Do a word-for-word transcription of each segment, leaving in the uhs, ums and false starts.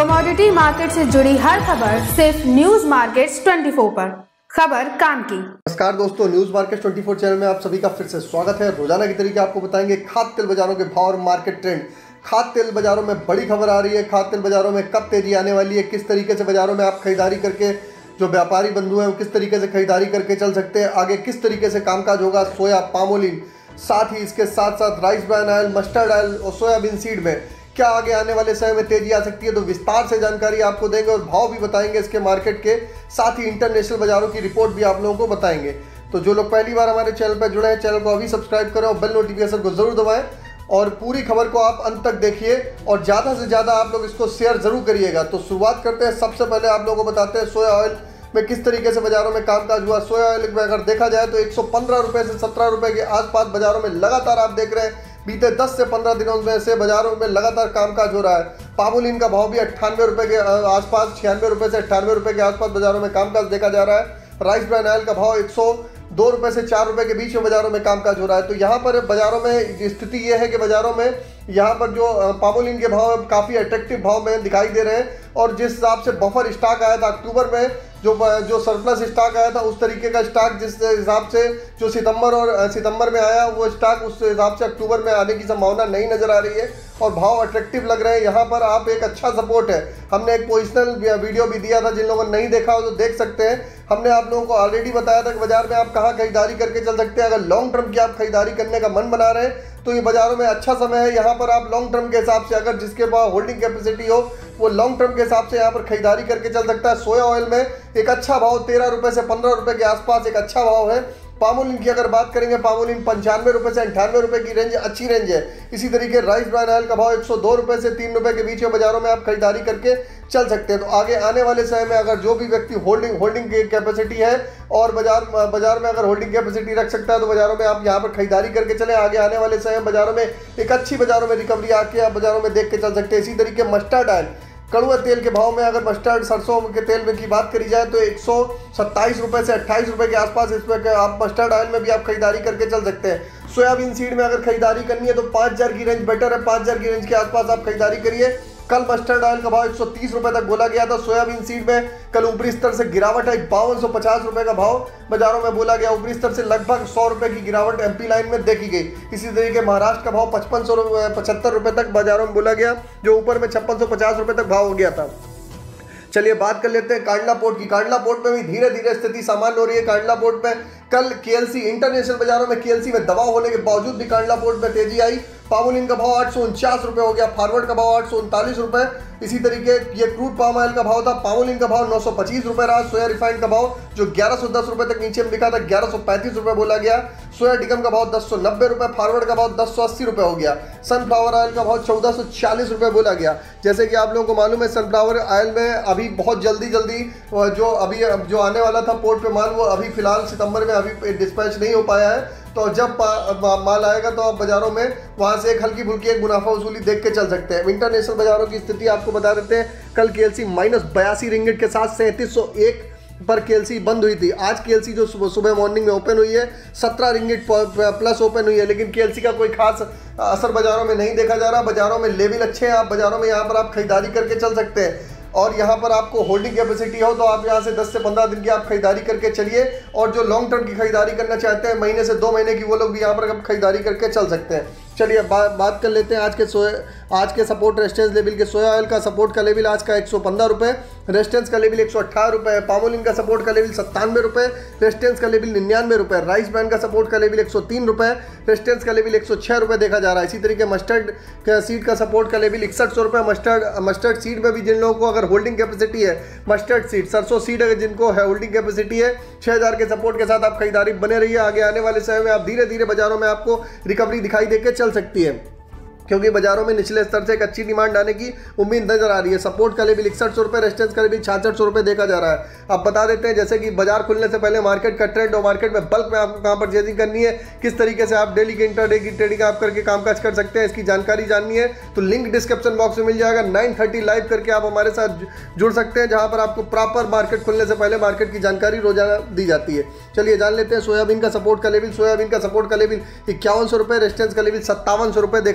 Commodity market से जुड़ी हर खबर सिर्फ न्यूज मार्केट्स चौबीस पर। खबर काम की। नमस्कार दोस्तों, न्यूज मार्केट चौबीस चैनल में आप सभी का फिर से स्वागत है। रोजाना की तरीके आपको बताएंगे खाद्य तेल बाजारों के भाव और मार्केट ट्रेंड। खाद्य तेल बाजारों में बड़ी खबर आ रही है। खाद्य तेल बाजारों में कब तेजी आने वाली है, किस तरीके से बाजारों में आप खरीदारी करके जो व्यापारी बंधु हैं वो किस तरीके से खरीदारी करके चल सकते हैं, आगे किस तरीके से कामकाज होगा सोया, पामोलिन, साथ ही इसके साथ साथ rice bran oil, mustard oil और सोयाबीन सीड में क्या आगे आने वाले समय में तेजी आ सकती है, तो विस्तार से जानकारी आपको देंगे और भाव भी बताएंगे इसके मार्केट के, साथ ही इंटरनेशनल बाजारों की रिपोर्ट भी आप लोगों को बताएंगे। तो जो लोग पहली बार हमारे चैनल पर जुड़े हैं, चैनल को अभी सब्सक्राइब करें और बेल नोटिफिकेशन को जरूर दबाएं और पूरी खबर को आप अंत तक देखिए और ज़्यादा से ज़्यादा आप लोग इसको शेयर जरूर करिएगा। तो शुरुआत करते हैं। सबसे पहले आप लोगों को बताते हैं सोया ऑयल में किस तरीके से बाजारों में कामकाज हुआ। सोया ऑयल में अगर देखा जाए तो एक सौ पंद्रह रुपये से सत्रह रुपये के आसपास बाजारों में लगातार आप देख रहे हैं बीते दस से पंद्रह दिनों में से बाजारों में लगातार कामकाज हो रहा है। पामोलिन का भाव भी अट्ठानवे रुपये के आसपास, छियानवे रुपये से अट्ठानवे रुपये के आसपास बाजारों में कामकाज देखा जा रहा है। राइस ब्रान ऑयल का भाव एक सौ दो रुपये से चार रुपये के बीच में बाजारों में कामकाज हो रहा है। तो यहाँ पर बाजारों में स्थिति ये है कि बाजारों में यहाँ पर जो पामोलिन के भाव काफ़ी अट्रैक्टिव भाव में दिखाई दे रहे हैं और जिस हिसाब से बफर स्टॉक आया था अक्टूबर में, जो जो सरप्लस स्टॉक आया था उस तरीके का स्टॉक जिस हिसाब से जो सितंबर और सितंबर में आया वो स्टॉक उस हिसाब से अक्टूबर में आने की संभावना नहीं नजर आ रही है और भाव अट्रैक्टिव लग रहे हैं। यहाँ पर आप एक अच्छा सपोर्ट है। हमने एक पोजिशनल वीडियो भी दिया था, जिन लोगों ने नहीं देखा हो तो देख सकते हैं। हमने आप लोगों को ऑलरेडी बताया था कि बाजार में आप कहाँ खरीदारी करके चल सकते हैं। अगर लॉन्ग टर्म की आप खरीदारी करने का मन बना रहे हैं तो ये बाजारों में अच्छा समय है। यहाँ पर आप लॉन्ग टर्म के हिसाब से, अगर जिसके पास होल्डिंग कैपेसिटी हो वो लॉन्ग टर्म के हिसाब से यहाँ पर खरीदारी करके चल सकता है। सोया ऑयल में एक अच्छा भाव तेरह रुपये से पंद्रह रुपये के आसपास एक अच्छा भाव है। पामोलिन की अगर बात करेंगे, पामोलिन पंचानवे रुपये से अंठानवे रुपये की रेंज अच्छी रेंज है। इसी तरीके राइस ब्रान ऑयल का भाव एक सौ दो रुपये से तीन रुपये के बीच में बाजारों में आप खरीदारी करके चल सकते हैं। तो आगे आने वाले समय में अगर जो भी व्यक्ति होल्डिंग होल्डिंग की कैपेसिटी है और बाजार बाजार में अगर होल्डिंग कैपेसिटी रख सकता है तो बाजारों में आप यहाँ पर खरीदारी करके चले। आगे आने वाले समय बाजारों में एक अच्छी बाजारों में रिकवरी आके आप बाजारों में देख के चल सकते हैं। इसी तरीके मस्टर्ड ऑयल, कड़ुआ तेल के भाव में अगर मस्टर्ड सरसों के तेल में की बात करी जाए तो एक सौ सत्ताईस रुपये से अट्ठाईस रुपये के आसपास इसमें आप मस्टर्ड ऑयल में भी आप खरीदारी करके चल सकते हैं। सोयाबीन सीड में अगर खरीदारी करनी है तो पाँच हज़ार की रेंज बेटर है, पाँच हज़ार की रेंज के आसपास आप खरीदारी करिए। कल मस्टर्ड ऑयल का भाव एक सौ तीस रुपये तक बोला गया था। सोयाबीन सीड में कल ऊपरी स्तर से गिरावट है, बावन सौ पचास रुपये का भाव बाजारों में बोला गया। ऊपरी स्तर से लगभग सौ रुपये की गिरावट एमपी लाइन में देखी गई। इसी तरीके महाराष्ट्र का भाव पचपन सौ पचहत्तर रुपये तक बाजारों में बोला गया, जो ऊपर में छप्पन सौ पचास रुपये तक भाव हो गया था। चलिए बात कर लेते हैं कांडला पोर्ट की। कांडला पोर्ट में भी धीरे धीरे स्थिति सामान्य हो रही है। कांडला पोर्ट में कल केएलसी इंटरनेशनल बाजारों में केएलसी में दबाव होने के बावजूद भी कांडला पोर्ट में तेजी आई। पामोलिन का भाव आठ सौ उनचास रुपये हो गया, फॉरवर्ड का भाव आठ सौ उनतालीस रुपये। इसी तरीके ये क्रूड पाम ऑयल का भाव था, पामोलिन का भाव नौ सौ पच्चीस रुपये रहा। सोया रिफाइंड का भाव जो ग्यारह सौ दस रुपये तक नीचे में दिखा था ग्यारह सौ पैंतीस रुपये बोला गया। सोया डिगम का भाव दस सौ नब्बे रुपये, फॉरवर्ड का भाव दस सौ अस्सी रुपये हो गया। सनफ्लावर ऑयल का भाव चौदह सौ चालीस रुपये बोला गया। जैसे कि आप लोगों को मालूम है सनफ्लावर ऑयल में अभी बहुत जल्दी जल्दी जो अभी जो आने वाला था पोर्ट पे माल, वो अभी फिलहाल सितंबर में अभी डिस्पैच नहीं हो पाया है। तो जब माल आएगा तो आप बाजारों में वहाँ से एक हल्की फुल्की एक मुनाफा वसूली देख के चल सकते हैं। इंटरनेशनल बाजारों की स्थिति आपको बता देते हैं। कल केएलसी माइनस बयासी रिंगिट के साथ सैंतीस सौ एक पर केएलसी बंद हुई थी। आज केएलसी जो सुबह सुबह मॉर्निंग में ओपन हुई है सत्रह रिंगिट प्लस ओपन हुई है, लेकिन केएलसी का कोई खास असर बाजारों में नहीं देखा जा रहा। बाजारों में लेवल अच्छे हैं, आप बाजारों में यहाँ पर आप खरीदारी करके चल सकते हैं और यहाँ पर आपको होल्डिंग कैपेसिटी हो तो आप यहाँ से दस से पंद्रह दिन की आप खरीदारी करके चलिए। और जो लॉन्ग टर्म की खरीदारी करना चाहते हैं महीने से दो महीने की, वो लोग भी यहाँ पर खरीदारी करके चल सकते हैं। चलिए बा, बात कर लेते हैं आज के सोया आज के सपोर्ट रेजिस्टेंस लेवल के। सोया ऑयल का सपोर्ट का लेवल आज का एक सौ पंद्रह रुपये, रेजिस्टेंस का लेवल एक सौ अट्ठारह रुपये। पामोलिन का सपोर्ट का लेवल सत्तानवे रुपये, रेजिस्टेंस का लेवल निन्यानवे रुपये। राइस ब्रान का सपोर्ट का लेवल एक सौ तीन रुपये, रेजिस्टेंस का लेवल एक सौ छः रुपये देखा जा रहा है। इसी तरीके मस्टर्ड का सीड का सपोर्ट का लेवल इकसठ सौ रुपये। मस्टर्ड मस्टर्ड सीड में भी जिन लोगों को अगर होल्डिंग कैपेसिटी है, मस्टर्ड सीड सरसों सीड अगर जिनको है होल्डिंग कैपेसिटी है, छः हज़ार के सपोर्ट के साथ आप खरीदारी बने रहिए। आगे आने वाले समय में आप धीरे धीरे बाजारों में आपको रिकवरी दिखाई देकर चल सकती है, क्योंकि बाजारों में निचले स्तर से एक अच्छी डिमांड आने की उम्मीद नजर आ रही है। सपोर्ट का लेवल इकसठ सौ रुपये, रेजिस्टेंस का लेवल छियासठ सौ रुपये देखा जा रहा है। अब बता देते हैं जैसे कि बाजार खुलने से पहले मार्केट का ट्रेंड और मार्केट में बल्क में आपको कहाँ परचेजिंग करनी है, किस तरीके से आप डेली की इंटरडे की ट्रेडिंग आप करके कामकाज कर सकते हैं, इसकी जानकारी जाननी है तो लिंक डिस्क्रिप्शन बॉक्स में मिल जाएगा। नाइन थर्टी लाइव करके आप हमारे साथ जुड़ सकते हैं, जहाँ पर आपको प्रॉपर मार्केट खुलने से पहले मार्केट की जानकारी रोजाना दी जाती है। चलिए जान लेते हैं सोयाबीन का सपोर्ट का लेवल। सोयाबीन का सपोर्ट का लेवल इक्यावन सौ रुपये, रेजिस्टेंस का लेवल सत्तावन सौ रुपये देखा जा रहा है।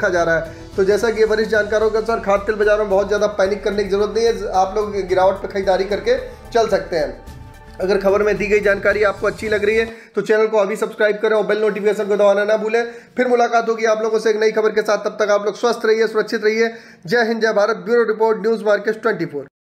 तो जैसा कि वरिष्ठ जानकारों के अनुसार खाद्य तेल बाजारों में बहुत ज़्यादा पैनिक करने की जरूरत नहीं है, आप लोग गिरावट पर खरीदारी करके चल सकते हैं। अगर खबर में दी गई जानकारी आपको अच्छी लग रही है तो चैनल को अभी सब्सक्राइब करें और बेल नोटिफिकेशन को दबाना ना भूलें। फिर मुलाकात होगी आप लोगों से एक नई खबर के साथ, तब तक आप लोग स्वस्थ रहिए, सुरक्षित रहिए। जय हिंद, जय Bharat. Bureau report, news market twenty four.